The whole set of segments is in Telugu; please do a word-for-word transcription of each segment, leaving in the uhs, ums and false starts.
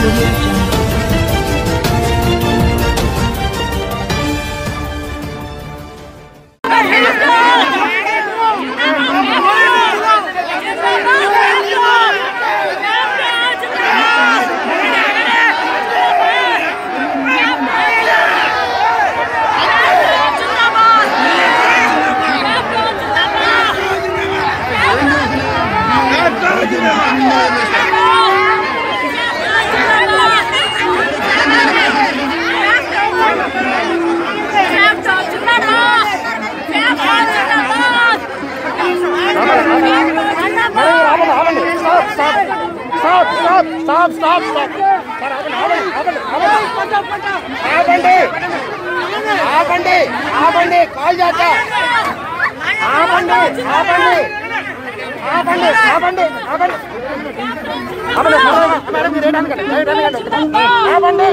audio jungle. Stop! Stop! Stop! Stop! Stop! ఆపండి ఆపండి ఆపండి కాల్ చేస్తా ఆపండి ఆపండి ఆపండి ఆపండి ఆపండి మేడం మీరు ఏంటంటే ఆపండి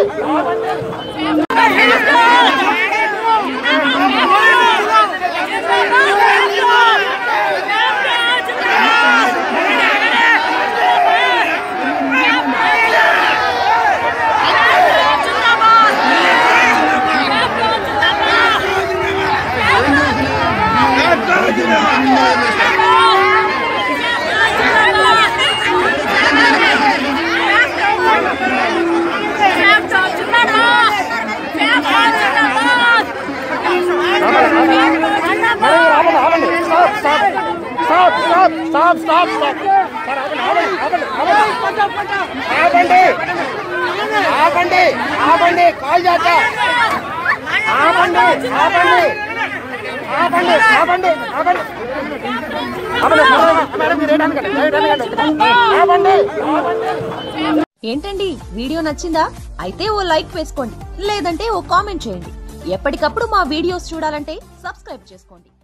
Stop! Stop! Stop! Stop! Stop! ఆపండి ఆపండి ఆపండి కాల్ చేస్తా ఆపండి ఆపండి ఆపండి ఆపండి ఆపండి మేడం మీరు ఏంటంటే ఆపండి ఏంటండి వీడియో నచ్చిందా? అయితే ఓ లైక్ వేసుకోండి, లేదంటే ఓ కామెంట్ చేయండి. ఎప్పటికప్పుడు మా వీడియోస్ చూడాలంటే సబ్స్క్రైబ్ చేసుకోండి.